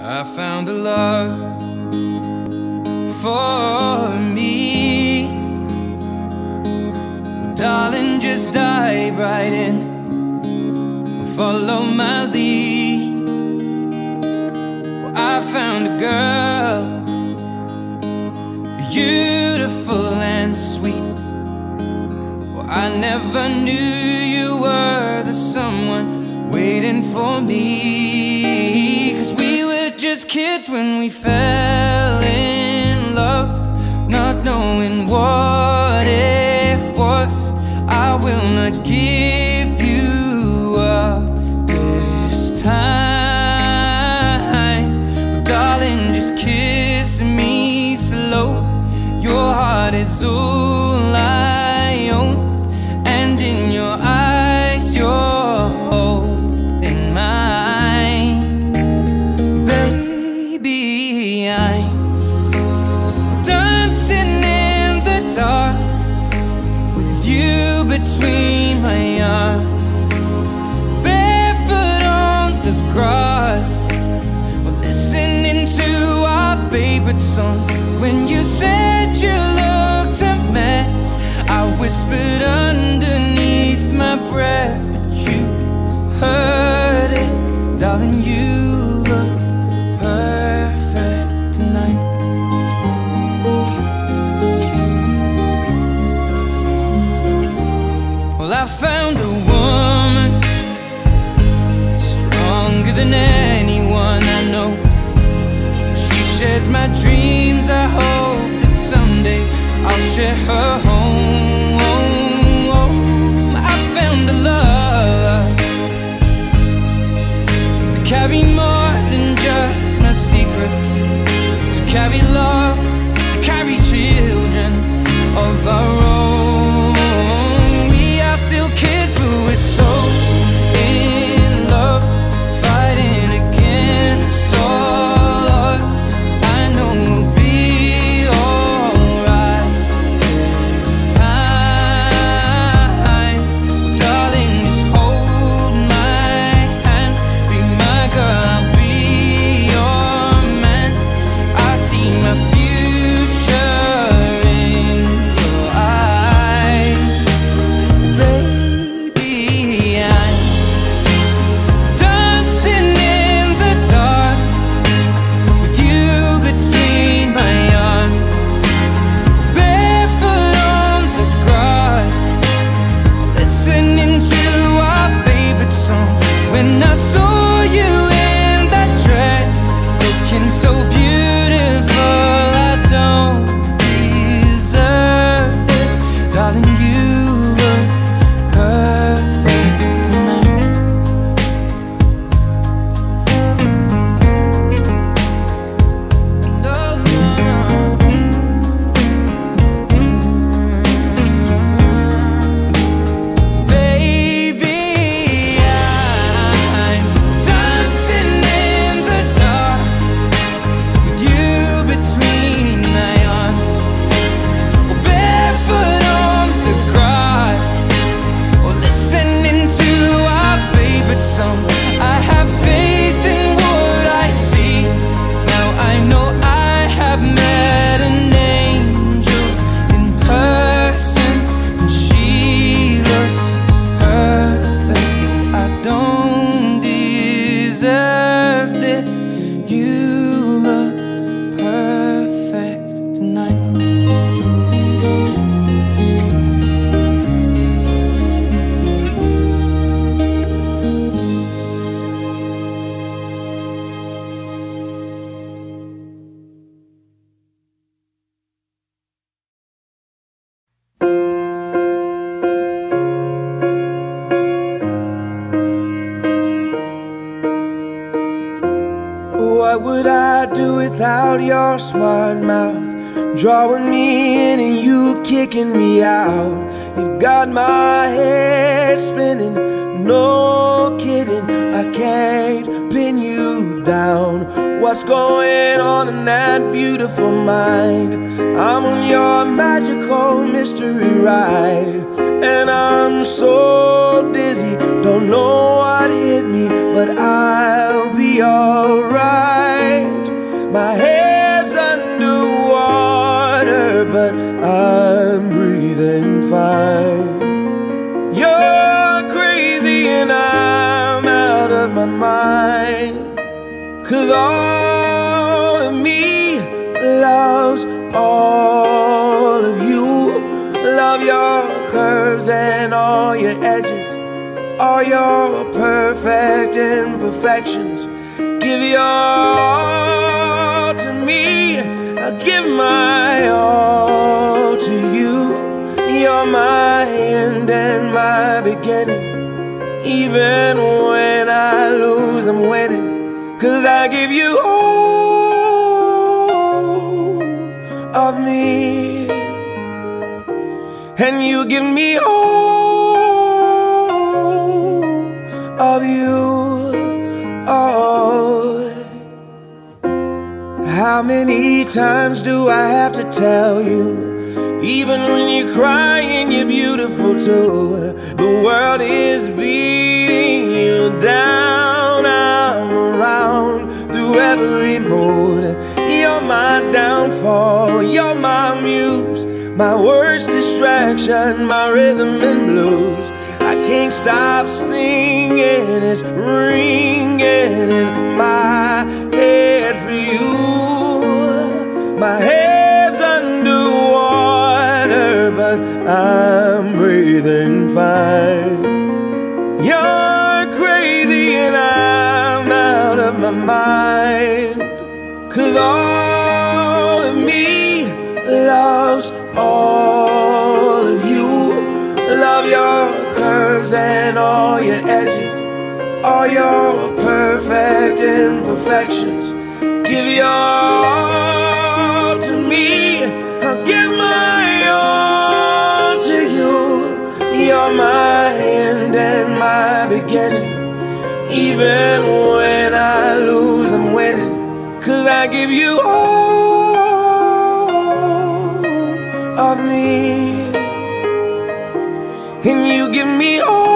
I found a love for me. Well, darling, just dive right in and follow my lead. Well, I found a girl, beautiful and sweet. Well, I never knew you were the someone waiting for me. 'Cause we were just kids when we fell in love, not knowing what it was. I will not give you up this time. Darling, just kiss me slow. Your heart is all I own, and in your eyes you're holding mine. Baby, I'm dancing in the dark with you between my arms, barefoot on the grass. We're listening to our favorite song. When you said you looked a mess, I whispered underneath my breath, but you heard it. Darling, you look perfect tonight. Well, I found a woman stronger than anyone I know. She shares my dreams. I hope that someday I'll share her home. I found a love to carry more than just my secrets, to carry love, to carry children of our own. We are still kids, but we're so in love, fighting against all odds. I know we'll be alright this time. Darling, just hold my hand, be my girl, I'll be your man. I see my future in your eyes. Baby, I'm dancing in the dark with you between my arms, barefoot on the grass, listening to our favorite song. When I saw you in that dress, looking so beautiful, I don't deserve this. Darling, you look perfect tonight. No, no, no. Baby, I'm dancing in the dark with you between my arms, or barefoot on the grass, or listening to our favorite song. I have faith in what I see. Now I know I have met an angel in person, and she looks perfect. I don't deserve this. You look perfect tonight. What would I do without your smart mouth, drawing me in and you kicking me out? You've got my head spinning, no kidding, I can't pin you down. What's going on in that beautiful mind? I'm on your magical mystery ride, and I'm so dizzy, don't know what hit me, but I'll be alright. of my mind. 'Cause all of me loves all of you. Love your curves and all your edges, all your perfect imperfections. Give your all to me, I'll give my all to you. You're my end and my beginning. Even when I lose, I'm winning. 'Cause I give you all of me, and you give me all of you. Oh, how many times do I have to tell you? Even when you're crying, you're beautiful too. The world is beating you down. I'm around through every mood. You're my downfall, you're my muse, my worst distraction, my rhythm and blues. I can't stop singing, it's ringing in my head for you. My head's underwater, but I'm breathing fine. You're crazy and I'm out of my mind. 'Cause all of me loves all of you. Love your curves and all your edges, all your perfect imperfections. Give your all to me, I'll give my all to you. You're my end and my beginning. Even when I lose, I'm winning. 'Cause I give you all of me, and you give me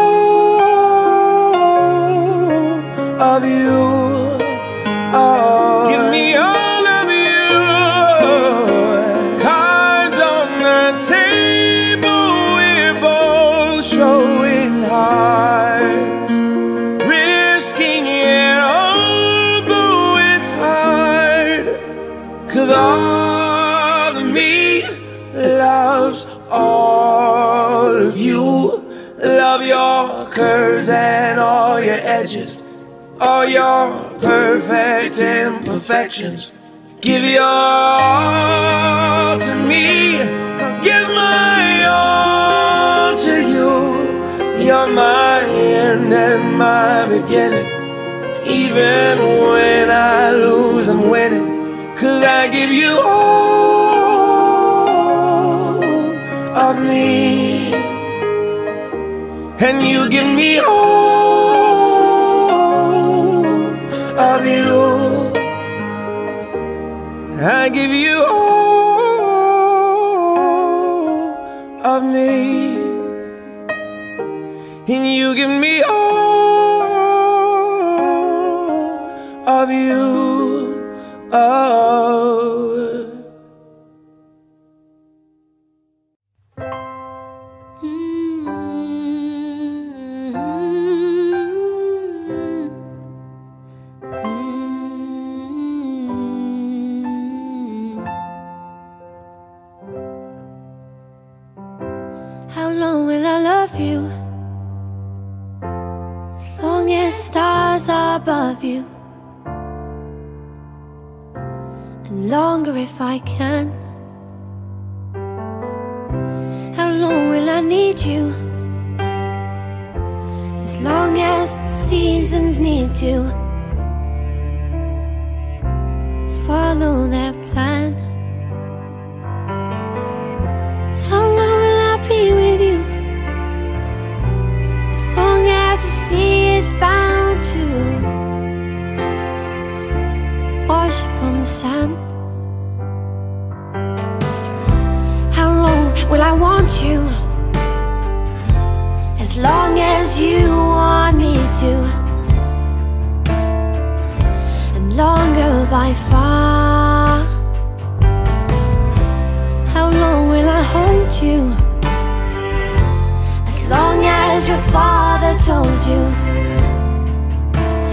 all of you. Oh, give me all of you. Cards on the table, we're both showing hearts, risking it although it's hard. 'Cause all of me loves all of you. Love your curves and all your edges, all your perfect imperfections. Give your all to me, I'll give my all to you. You're my end and my beginning. Even when I lose, I'm winning. 'Cause I give you all of me, and you give me all of you. I give you all of me, and you give me all of you. Oh. How long will I love you? As long as stars are above you, and longer if I can. How long will I need you? As long as the seasons need to follow their plan. How long will I be with you? As long as the sea is bound to wash upon the sand. How long will I want you? As long as you want me to, and longer by far. How long will I hold you? As long as your father told you.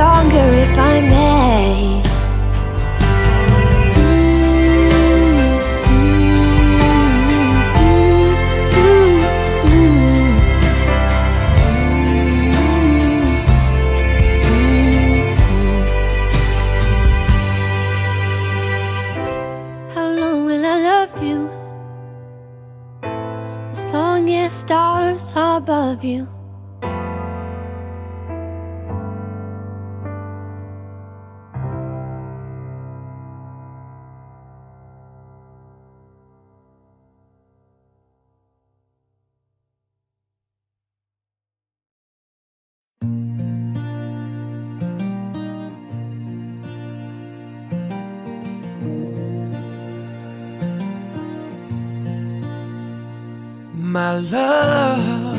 longer if I may. How long will I love you? As long as stars are above you. My love,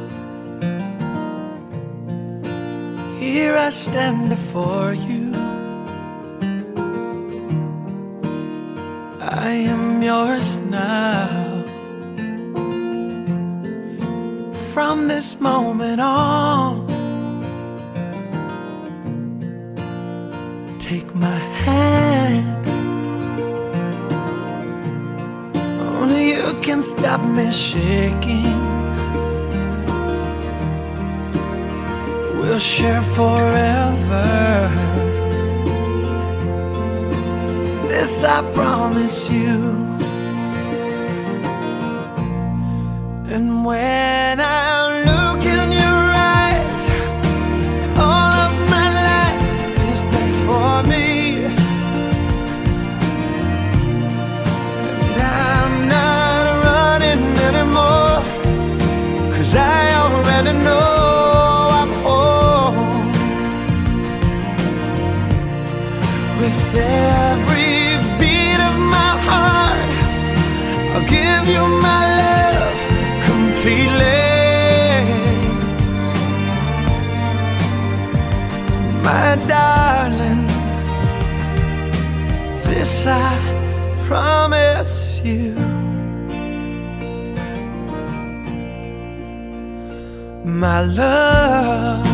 here I stand before you. I am yours now. From this moment on, take my hand. Only you can stop me shaking. We'll share forever. This I promise you. And when I look in your eyes, all of my life is before me. I already know I'm home. With every beat of my heart, I'll give you my love completely. My darling, this I promise you. My love,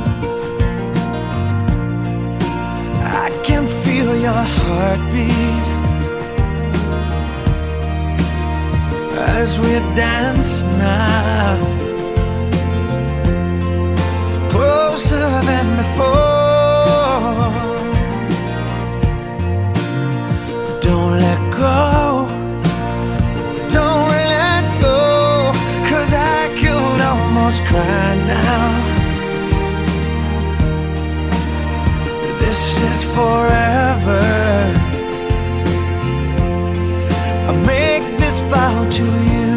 I can feel your heartbeat as we dance now, closer than before. Don't let go, don't let go, 'cause I could almost cry now. This is forever. I make this vow to you.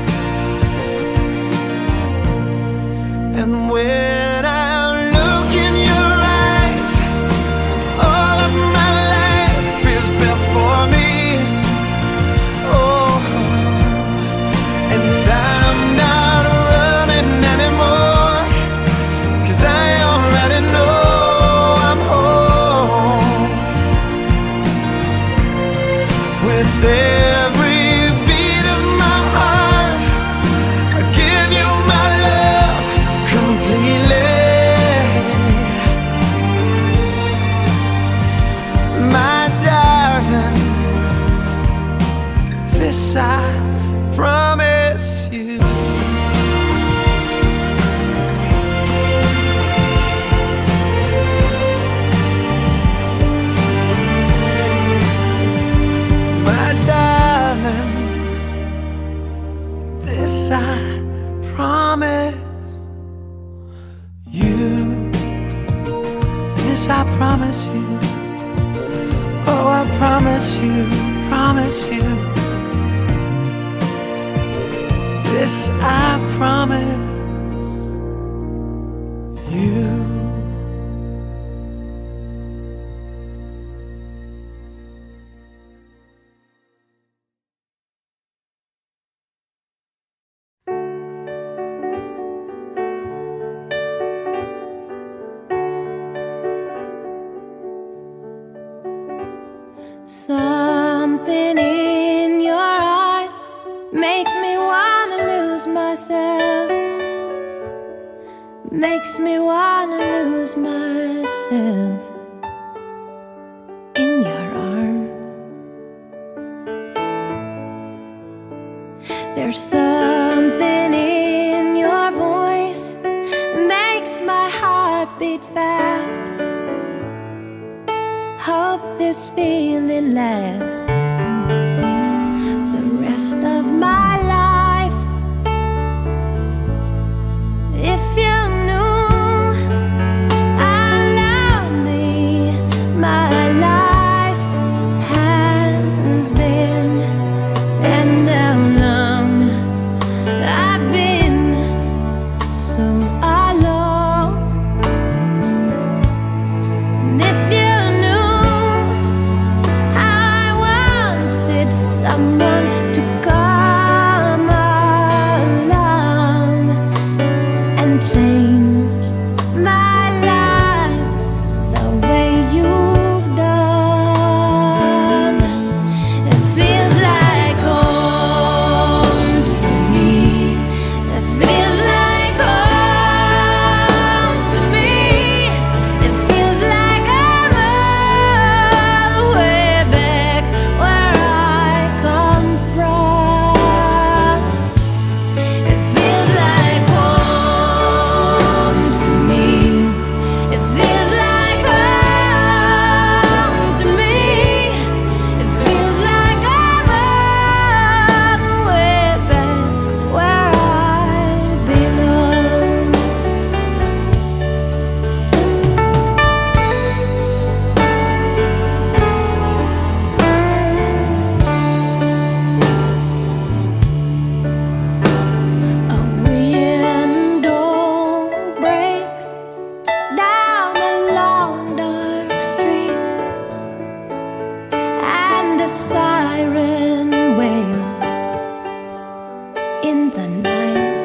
And when I look in your eyes, all of my life is before me. Oh, and I'm not running anymore, 'cause I already know I'm home. With every beat of my heart, I give you my love completely. My darling, this I promise you. My darling, this I promise you. This I promise you. Oh, I promise you, promise you. This I promise you. Something in your eyes makes me wanna lose myself. Makes me wanna lose myself. There's something in your voice that makes my heart beat fast. Hope this feeling lasts the rest of my life. If you knew how lonely my life has been, and how long I've been so alone. And if you knew how I wanted someone to come along and change my life the way you've done. It feels like home to me. It feels like home to me. It feels like I'm all the way back where I come from. It feels like home to me. It feels like home to me. It feels like I'm all the way back where I belong. A window breaks down a long dark street, and a siren wails in the night.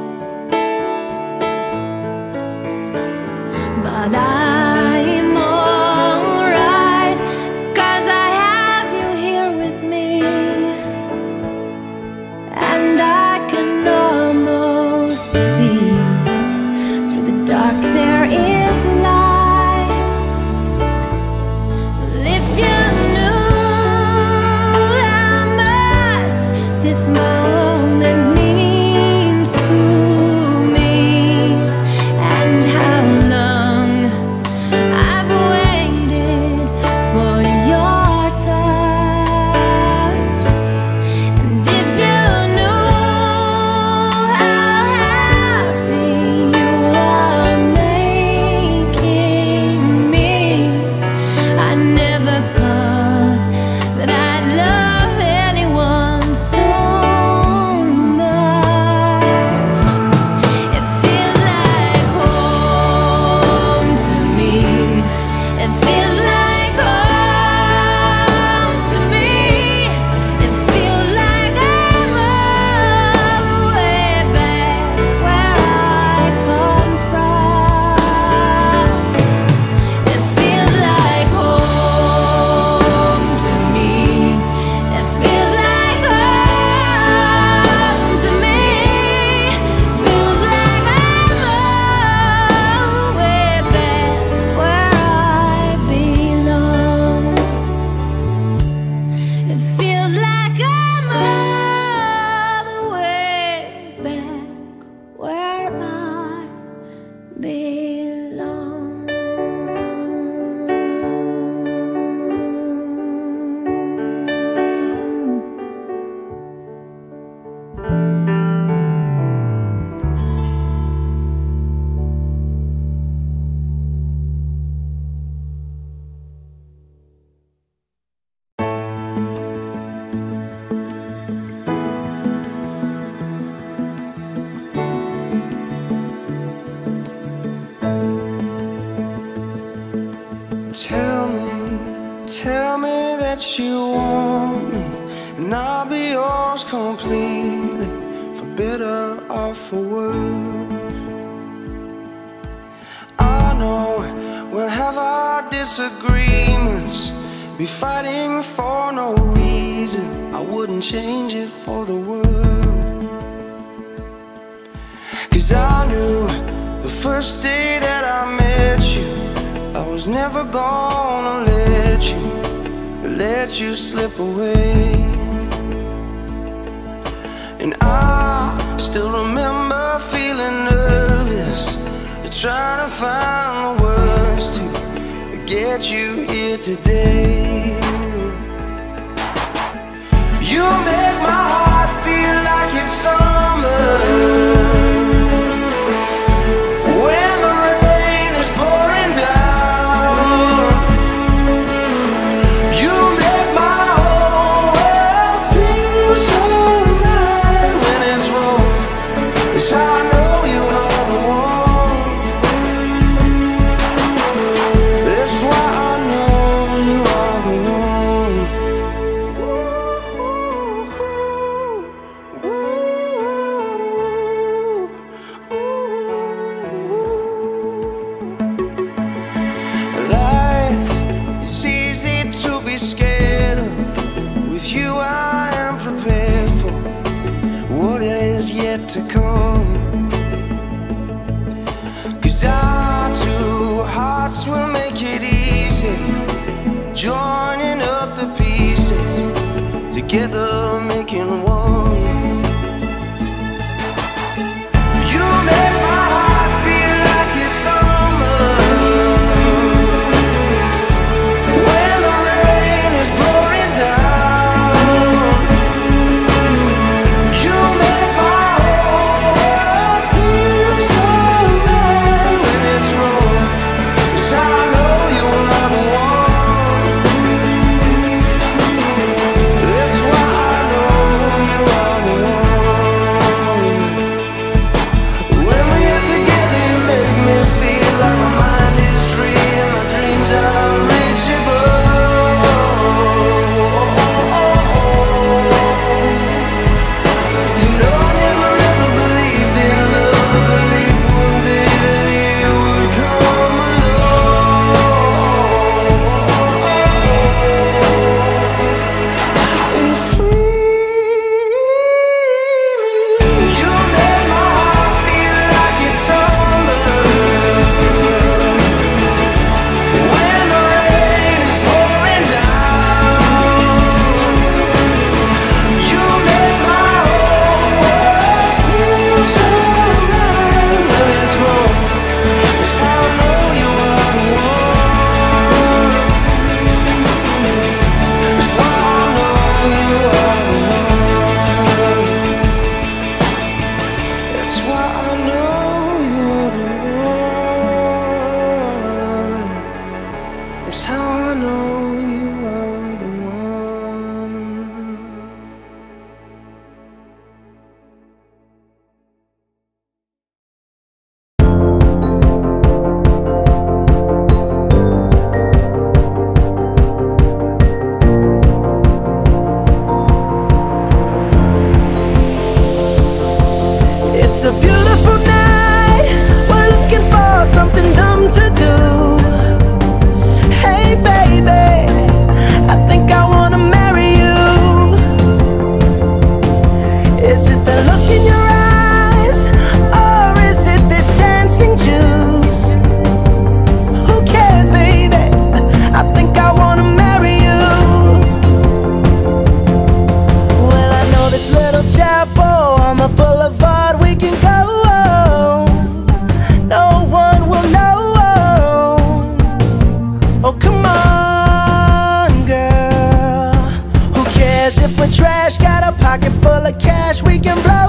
But I'm alright, 'cause I have you here with me, and I can almost see through the dark there is light. If you knew how much this moment means to me, and how long I've waited for your touch. And if you knew how happy you are making me, I never thought that I'd love anyone so much. It feels like home to me. It feels like home to me. It feels like I'm all the way back where I come from. It feels like home to me. It feels like home to me. Feels like I'm all the way back where I belong. It feels like I'm all the way back where I belong. Tell me that you want me, and I'll be yours completely, for better or for worse. I know we'll have our disagreements, be fighting for no reason. I wouldn't change it for the world. 'Cause I knew the first day that I met you, I was never gonna let you slip away. And I still remember feeling nervous, trying to find the words to get you here today. You make my heart feel like it's summer when the rain is pouring down. You make my whole world feel so right when it's wrong. It's how I know you are the one. That's why I know you are the one. Life is easy to be scared of. With you I am prepared for what is yet to come. 'Cause our two hearts will make it easy, joining up the pieces, together making one. You make my heart feel like it's summer when the rain is pouring down. You make my whole world feel so right when it's wrong. 'Cause I know you are the one. That's why I know you are the one. When we're together you make me feel like my mind is free and my dreams are unreachable. You know I never ever believed in love, but believed one day that you would come along and free me. You make my heart feel like it's summer when the rain is pouring down. You make my whole world feel so right when it's wrong. It's how I know you are the one. It's why I know you are the one. That's why I know you are the one. It's how I know you are the one. It's a beautiful night. We're looking for something dumb to do. Hey baby, I think I wanna marry you. Is it the look in your eyes, or is it this dancing juice? Who cares, baby? I think I wanna marry you. Well, I know this little chapel on the boulevard we can go. No one will know. Oh, come on, girl. Who cares if we're trash? Got a pocket full of cash we can blow.